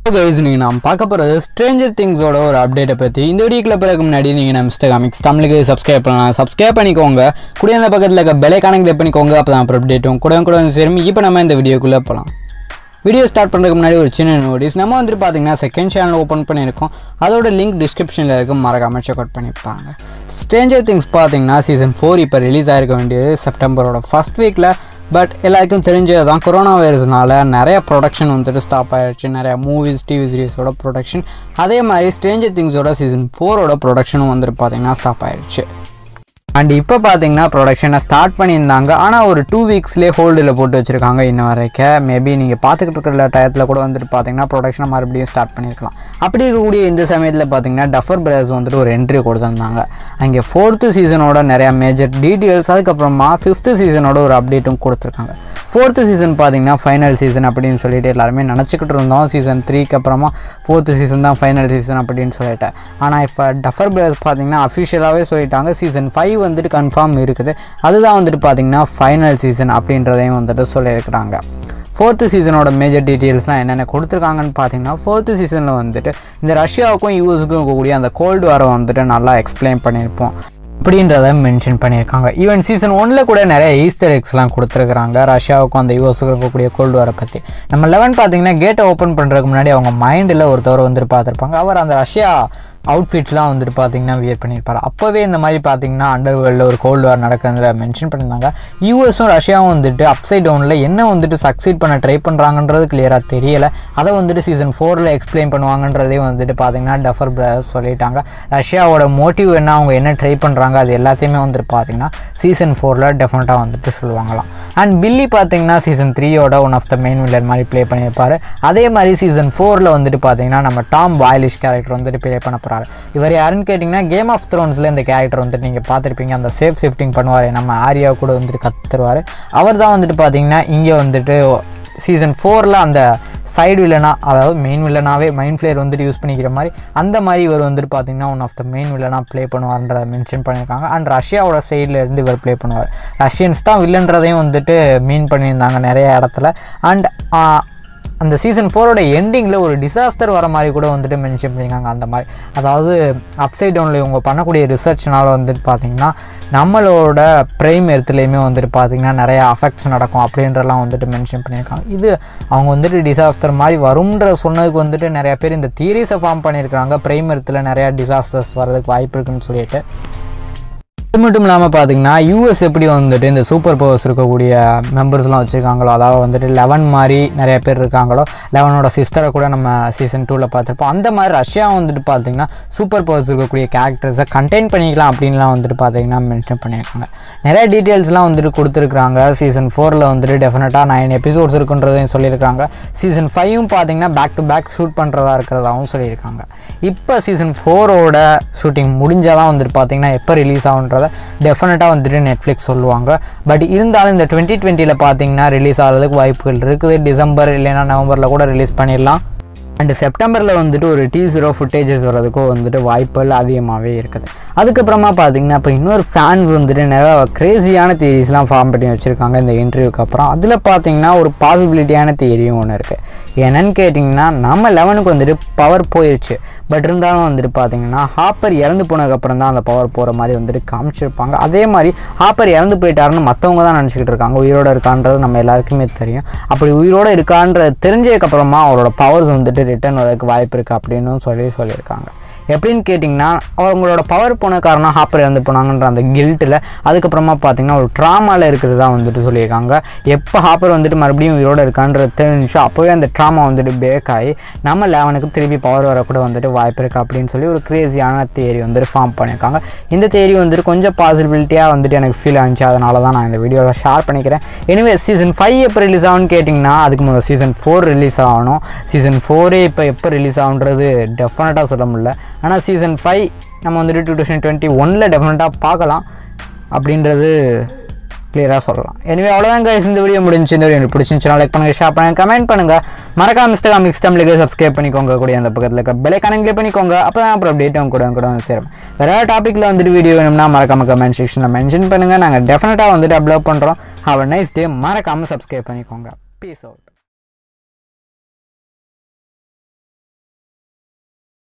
guys, நீங்க நாம் பார்க்க போறது Stranger Things ஓட ஒரு அப்டேட்ட பத்தி. இந்த வீடியோக்குள்ள போறதுக்கு முன்னாடி நீங்க நம்ம Mr. Comics தமிழுக்கு சப்ஸ்கிரைப் பண்ணலாம். சப்ஸ்கிரைப் பண்ணிக்கோங்க. கூடவே அந்த பக்கத்துல இருக்க பெல் ஐகானை கிளிக் பண்ணிக்கோங்க. அப்பதான் அப்டேட்டும் கூட சேரும். இப்போ நம்ம இந்த வீடியோக்குள்ள போலாம். வீடியோ ஸ்டார்ட் பண்றதுக்கு முன்னாடி ஒரு சின்ன நோட்டீஸ். நம்ம வந்து பாத்தீங்கன்னா செகண்ட் சேனல் ஓபன் பண்ணிருக்கோம். அதோட லிங்க் டிஸ்கிரிப்ஷன்ல இருக்கு. மறக்காம செக் அவுட் பண்ணிப்பாங்க. Stranger Things பாத்தீங்கன்னா சீசன் 4 இப்போ ரிலீஸ் ஆயிருக்க வேண்டியது செப்டம்பரோட ஃபர்ஸ்ட் வீக்ல. பட் எல்லாருக்கும் தெரிஞ்சது தான் கொரோனா வைரஸ்னால நிறைய ப்ரொடக்ஷன் வந்துட்டு ஸ்டாப் ஆகிடுச்சு. நிறையா மூவிஸ் டிவி சீரிஸோட ப்ரொடக்ஷன், அதே மாதிரி ஸ்ட்ரேஞ்சர் திங்ஸோட சீசன் 4ஓட ப்ரொடக்ஷனும் வந்துட்டு பார்த்தீங்கன்னா ஸ்டாப் ஆகிடுச்சு. அண்ட் இப்போ பார்த்தீங்கன்னா ப்ரொடக்ஷனை ஸ்டார்ட் பண்ணியிருந்தாங்க. ஆனால் ஒரு 2 வீக்ஸ்லேயே ஹோல்டில் போட்டு வச்சுருக்காங்க இன்ன வரைக்கும். மேபி நீங்கள் பார்த்துக்கிட்டு இருக்கிற டயத்தில் கூட வந்துட்டு பார்த்தீங்கன்னா ப்ரொடக்ஷனை மறுபடியும் ஸ்டார்ட் பண்ணியிருக்கலாம். அப்படி இருக்கக்கூடிய இந்த சமயத்தில் பார்த்தீங்கன்னா டஃபர் பிரதர்ஸ் வந்துட்டு ஒரு என்ட்ரி கொடுத்துருந்தாங்க. அங்கே 4th சீசனோட நிறையா மேஜர் டீட்டெயில்ஸ், அதுக்கப்புறமா 5th சீசனோட ஒரு அப்டேட்டும் கொடுத்துருக்காங்க. 4th சீசன் பார்த்தீங்கன்னா ஃபைனல் சீசன் அப்படின்னு சொல்லிட்டு எல்லாருமே நினச்சிக்கிட்டு இருந்தோம். சீசன் 3க்கு அப்புறமா 4th சீசன் தான் ஃபைனல் சீசன் அப்படின்னு சொல்லிட்டு. ஆனால் இப்போ டஃபர் பிரதர்ஸ் பார்த்தீங்கன்னா அஃபிஷியலாகவே சொல்லிட்டாங்க சீசன் 5 வந்துட்டு கன்ஃபார்ம் இருக்குது. அதுதான் வந்துட்டு பார்த்தீங்கன்னா ஃபைனல் சீசன் அப்படின்றதையும் வந்துட்டு சொல்லியிருக்கிறாங்க. 4th சீசனோட மேஜர் டீட்டெயில்ஸ்லாம் என்னென்ன கொடுத்துருக்காங்கன்னு பார்த்தீங்கன்னா 4th சீசனில் வந்துட்டு இந்த ரஷ்யாவுக்கும் யூஎஸுக்கும் இருக்கக்கூடிய அந்த கோல்டு வாரை வந்துட்டு நல்லா எக்ஸ்பிளைன் பண்ணியிருப்போம் அப்படின்றத மென்ஷன் பண்ணியிருக்காங்க. ஈவன் சீசன் 1ல் கூட நிறைய ஈஸ்டர் எக்ஸ்லாம் கொடுத்துருக்குறாங்க ரஷ்யாவுக்கும் அந்த யூஎஸுக்கும் இருக்கக்கூடிய கோல்டு வாரை பற்றி. நம்ம 11 பார்த்தீங்கன்னா கேட்டை ஓப்பன் பண்ணுறதுக்கு முன்னாடி அவங்க மைண்டில் ஒருத்தவர் வந்துட்டு பார்த்துருப்பாங்க. அவர் அந்த ரஷ்யா அவுட்ஃபிட்ஸ்லாம் வந்துட்டு பார்த்தீங்கன்னா வியர் பண்ணியிருப்பார். அப்போவே இந்த மாதிரி பார்த்தீங்கன்னா அண்டர் வேர்ல்டில் ஒரு கோல்டு வார் நடக்குதுங்கிற மென்ஷன் பண்ணியிருந்தாங்க. யூஎஸும் ரஷ்யாவும் வந்துட்டு அப்சைட் டவுனில் என்ன வந்துட்டு சக்சீட் பண்ண ட்ரை பண்ணுறாங்கன்றது கிளியராக தெரியலை. அதை வந்துட்டு சீசன் 4ல் எக்ஸ்பிளைன் பண்ணுவாங்கன்றதே வந்துட்டு பார்த்தீங்கன்னா டஃபர் பிரதர்ஸ் சொல்லிட்டாங்க. ரஷ்யாவோட மோட்டிவ் என்ன, அவங்க என்ன ட்ரை பண்ணுறாங்க, அது எல்லாத்தையுமே வந்துட்டு பார்த்தீங்கன்னா சீசன் 4ல் டெஃபினட்டாக வந்துட்டு சொல்லுவாங்களாம். அண்ட் பில்லி பார்த்தீங்கன்னா சீசன் 3யோட one of the main villain மாதிரி ப்ளே பண்ணியிருப்பார். அதே மாதிரி சீசன் 4ல் வந்துட்டு பார்த்தீங்கன்னா நம்ம டாம் பாய்லிஷ் கேரக்டர் வந்துட்டு ப்ளே பண்ண போகிறார். இவர் யாருன்னு கேட்டிங்கன்னா கேம் ஆஃப் த்ரோன்ஸில் இந்த கேரக்டர் வந்துட்டு நீங்கள் பார்த்துருப்பீங்க. அந்த சேஃப் ஷிஃப்டிங் பண்ணுவார், நம்ம ஆரியா கூட வந்துட்டு கற்றுருவார். அவர் தான் வந்துட்டு பார்த்தீங்கன்னா இங்கே வந்துட்டு சீசன் 4ல் அந்த சைடு வில்லனாக, அதாவது மெயின் வில்லனாகவே மைண்ட் ஃப்ளேயர் வந்துட்டு யூஸ் பண்ணிக்கிற மாதிரி அந்த மாதிரி இவர் வந்துட்டு பார்த்தீங்கன்னா ஒன் ஆஃப் த மெயின் வில்லனாக ப்ளே பண்ணுவார்ன்றதை மென்ஷன் பண்ணியிருக்காங்க. அண்ட் ரஷ்யாவோட சைடில் இருந்து இவர் ப்ளே பண்ணுவார். ரஷ்யன்ஸ் தான் வில்லன்றதையும் வந்துட்டு மீன் பண்ணியிருந்தாங்க நிறைய இடத்துல. அண்ட் அந்த சீசன் 4ஓட எண்டிங்கில் ஒரு டிசாஸ்டர் வர மாதிரி கூட வந்துட்டு மென்ஷன் பண்ணியிருக்காங்க. அந்த மாதிரி அதாவது அப்சைட் டவுனில் இவங்க பண்ணக்கூடிய ரிசர்ச்னால வந்துட்டு பார்த்திங்கன்னா நம்மளோட பிரைம் எர்த்துலேயுமே வந்துட்டு பார்த்திங்கன்னா நிறைய அஃபெக்ட்ஸ் நடக்கும் அப்படின்றலாம் வந்துட்டு மென்ஷன் பண்ணியிருக்காங்க. இது அவங்க வந்துட்டு டிசாஸ்டர் மாதிரி வரும்ன்ற சொன்னதுக்கு வந்துட்டு நிறையா பேர் இந்த தியரிஸை ஃபார்ம் பண்ணியிருக்காங்க. பிரைம் எர்த்தில் நிறையா டிசாஸ்டர்ஸ் வர்றதுக்கு வாய்ப்பு இருக்குன்னு சொல்லிட்டு. இது மட்டும் இல்லாமல் பார்த்தீங்கன்னா யூஎஸ் எப்படி வந்துட்டு இந்த சூப்பர் பவர்ஸ் இருக்கக்கூடிய மெம்பர்ஸ்லாம் வச்சுருக்காங்களோ, அதாவது வந்துட்டு 11 மாதிரி நிறைய பேர் இருக்காங்களோ, 11ஓட சிஸ்டரை கூட நம்ம சீசன் 2ல் பார்த்துருப்போம். அந்த மாதிரி ரஷ்யா வந்துட்டு பார்த்திங்கன்னா சூப்பர் பவர்ஸ் இருக்கக்கூடிய கேரக்டர்ஸை கண்டெயின் பண்ணிக்கலாம் அப்படின்லாம் வந்துட்டு பார்த்திங்கன்னா மென்ஷன் பண்ணியிருக்காங்க. நிறைய டீட்டெயில்ஸ்லாம் வந்துட்டு கொடுத்துருக்குறாங்க. சீசன் 4ல் வந்துட்டு டெஃபினட்டாக 9 எபிசோட்ஸ் இருக்குன்றதையும் சொல்லியிருக்காங்க. சீசன் 5ம் பார்த்திங்கன்னா பேக் டு பேக் ஷூட் பண்ணுறதா இருக்கிறதாகவும் சொல்லியிருக்காங்க. இப்போ சீசன் 4ஓட ஷூட்டிங் முடிஞ்சால் தான் வந்துட்டு பார்த்திங்கன்னா எப்போ ரிலீஸ் ஆகுன்றத டெஃபினட்டாக வந்துட்டு நெட்ஃப்ளிக்ஸ் சொல்லுவாங்க. பட் இருந்தாலும் இந்த 2020ல் பார்த்தீங்கன்னா ரிலீஸ் ஆகிறதுக்கு வாய்ப்புகள் இருக்குது. டிசம்பர் இல்லைன்னா நவம்பரில் கூட ரிலீஸ் பண்ணிடலாம். அண்டு செப்டம்பரில் வந்துட்டு ஒரு டீசரோ ஃபுட்டேஜஸ் வர்றதுக்கும் வந்துட்டு வாய்ப்புகள் அதிகமாகவே இருக்குது. அதுக்கப்புறமா பார்த்தீங்கன்னா இப்போ இன்னொரு ஃபேன்ஸ் வந்துட்டு நிறையா க்ரேஸியான தியரிஸ்லாம் ஃபார்ம் பண்ணி வச்சுருக்காங்க இந்த இன்டர்வியூக்கு அப்புறம். அதில் பார்த்தீங்கன்னா ஒரு பாசிபிலிட்டியான தியரியும் ஒன்று இருக்குது. என்னன்னு கேட்டிங்கன்னா நம்ம 11க்கு வந்துட்டு பவர் போயிடுச்சு. பட் இருந்தாலும் வந்துட்டு பார்த்தீங்கன்னா ஹாப்பர் இறந்து போனதுக்கப்புறம் தான் அந்த பவர் போகிற மாதிரி வந்துட்டு காமிச்சிருப்பாங்க. அதே மாதிரி ஹாப்பர் இறந்து போயிட்டாருன்னு மற்றவங்க தான் நினச்சிக்கிட்டு இருக்காங்க. உயிரோடு இருக்கான்றது நம்ம எல்லாருக்குமே தெரியும். அப்படி உயிரோடு இருக்கான்றது தெரிஞ்சதுக்கப்புறமா அவரோட பவர்ஸ் வந்துட்டு ரிட்டர்ன் வரதுக்கு வாய்ப்பு இருக்குது அப்படின்னு சொல்லியிருக்காங்க. எப்படின்னு கேட்டிங்கன்னா அவங்களோட பவர் போன காரணம் ஹாப்பர் இறந்து போனாங்கன்ற அந்த கில்ட்டில் அதுக்கப்புறமா பார்த்திங்கன்னா ஒரு ட்ராமாவில் இருக்கிறதா வந்துட்டு சொல்லியிருக்காங்க. எப்போ ஹாப்பர் வந்துட்டு மறுபடியும் உயிரோடு இருக்கான்றது தெரிஞ்சோ அப்போவே அந்த ட்ராமா வந்துட்டு பிரேக் ஆகி நம்ம 11க்கு திருப்பி பவர் வரக்கூட வந்துட்டு வாய்ப்பு இருக்குது அப்படின்னு சொல்லி ஒரு க்ரேஸியான தியரி வந்துட்டு ஃபார்ம் பண்ணியிருக்காங்க. இந்த தியரி வந்துட்டு கொஞ்சம் பாசிபிலிட்டியாக வந்துட்டு எனக்கு ஃபீல் ஆச்சு. அதனால தான் நான் இந்த வீடியோவில் ஷேர் பண்ணிக்கிறேன். எனிவே சீசன் 5 எப்போ ரிலீஸ் ஆகும்னு கேட்டிங்கன்னா அதுக்கு முதல் சீசன் 4 ரிலீஸ் ஆகணும். சீசன் 4 இப்போ எப்போ ரிலீஸ் ஆகுன்றது டெஃபினட்டாக சொல்ல முடியல. ஆனால் சீசன் 5 நம்ம வந்துட்டு 2021ல் டெஃபினட்டாக பார்க்கலாம் அப்படின்றது கிளியராக சொல்லலாம். எனவே அவ்வளோதான் கைஸ், இந்த வீடியோ முடிஞ்சு. இந்த வீடியோ பிடிச்சிருந்துச்சுன்னா லைக் பண்ணுங்கள், ஷேர் பண்ணுங்கள், கமெண்ட் பண்ணுங்கள். மறக்காம மிஸ்டர் காமிக்ஸ் தமிழுக்கு சப்ஸ்கிரைப் பண்ணிக்கோங்க. கூட அந்த பக்கத்தில் இருக்க பெல் ஐகானை கிளிக் பண்ணிக்கோங்க. அப்போ தான் அப்புறம் அப்டேட்டும் கூட சேரும். வேறு டாப்பிக்கில் வந்துட்டு வீடியோ வேணும்னா மறக்காம கமெண்ட் செக்ஷனில் மென்ஷன் பண்ணுங்கள். நாங்கள் டெஃபினட்டாக வந்துட்டு அப்லோட் பண்ணுறோம். Have a nice day. மறக்காமல் சப்ஸ்கிரைப் பண்ணிக்கோங்க. Peace out.